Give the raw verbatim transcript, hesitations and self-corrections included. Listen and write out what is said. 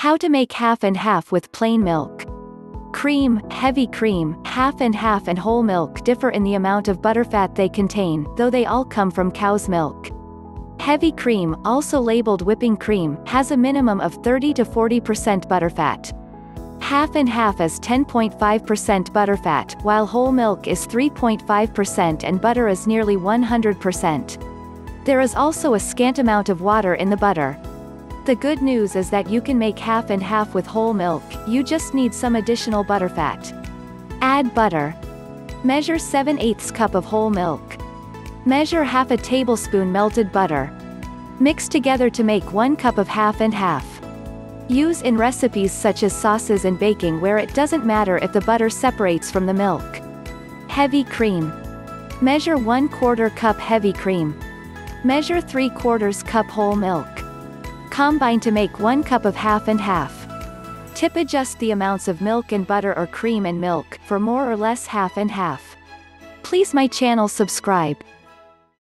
How to make half and half with plain milk. Cream, heavy cream, half and half and whole milk differ in the amount of butterfat they contain, though they all come from cow's milk. Heavy cream, also labeled whipping cream, has a minimum of thirty to forty percent butterfat. Half and half is ten point five percent butterfat, while whole milk is three point five percent and butter is nearly one hundred percent. There is also a scant amount of water in the butter. The good news is that you can make half and half with whole milk, you just need some additional butterfat. Add butter. Measure seven eighths cup of whole milk. Measure half a tablespoon melted butter. Mix together to make one cup of half and half. Use in recipes such as sauces and baking where it doesn't matter if the butter separates from the milk. Heavy cream. Measure one quarter cup heavy cream. Measure three quarters cup whole milk. Combine to make one cup of half and half. Tip adjust the amounts of milk and butter or cream and milk, for more or less half and half. Please my channel subscribe.